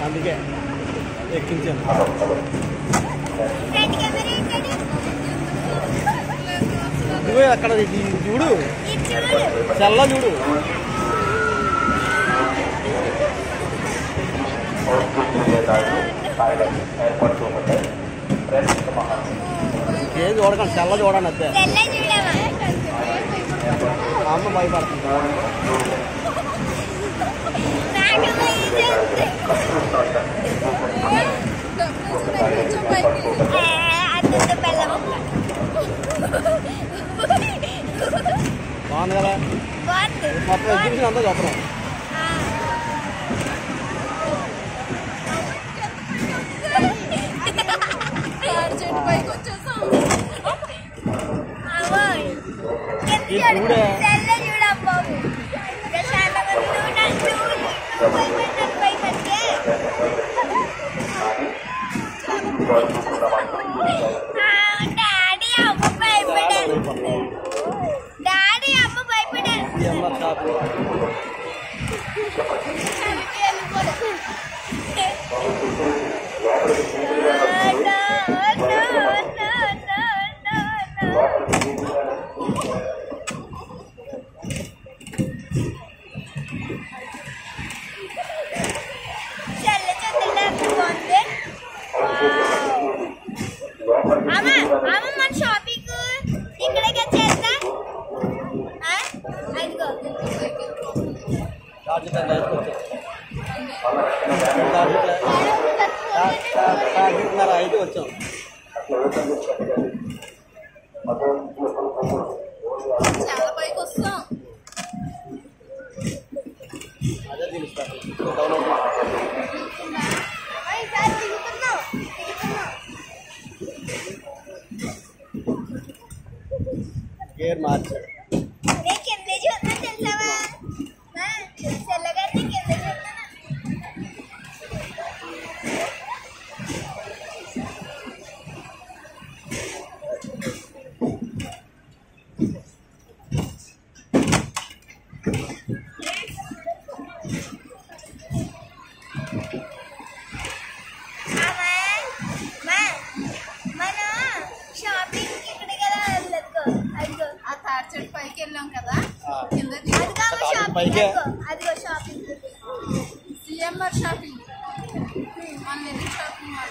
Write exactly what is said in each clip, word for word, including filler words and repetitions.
అందుకే ఎక్కించాను. ఇదిగో అక్కడ చూడు, చల్ల చూడు. ఏం చూడకండి, చల్ల చూడండి అంతే. అమ్మ భయపడుతుంది. బాగుంది కదా, మొత్తం ఎగ్జిబిషన్ అంతా చెప్పడం. చూడే డాడీ అమ్మ భయపడారు. అయితే వచ్చాం. చాలా పైకి వస్తాం. అదే తెలుస్తాను. గేర్ మార్చాడు. పైకి వెళ్ళాం కదా, సిఎంఆర్ షాపింగ్ షాపింగ్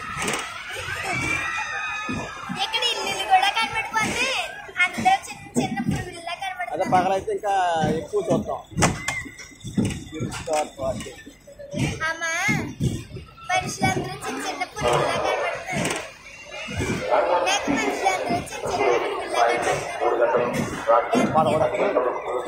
ఇక్కడ ఇల్లు కూడా కనబడిపోతే అందులో చిన్న చిన్న పురుగుల్లా కనబడుతుంది. అదే పగలైతే ఇంకా ఎక్కువ చూద్దాం. అమ్మా మనుషులందరూ చిన్న చిన్న పురుగుల్లా కనబడుతున్నారు. నాకు మనుషులందరూ చిన్న చిన్న పురుగుల్లా కనబడుతున్నారు.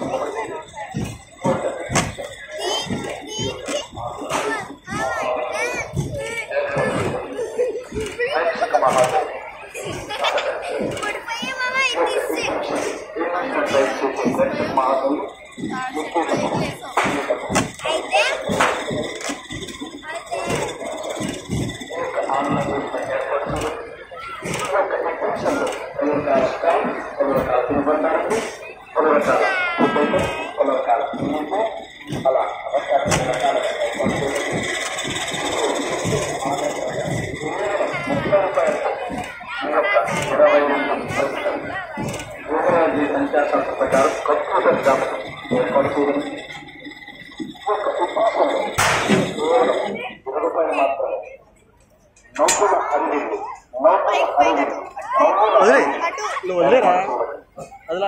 వదిలేరా అదిలా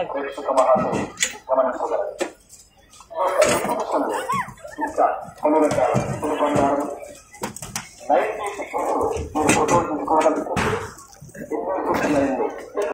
ఫోటో తీసుకోవడానికి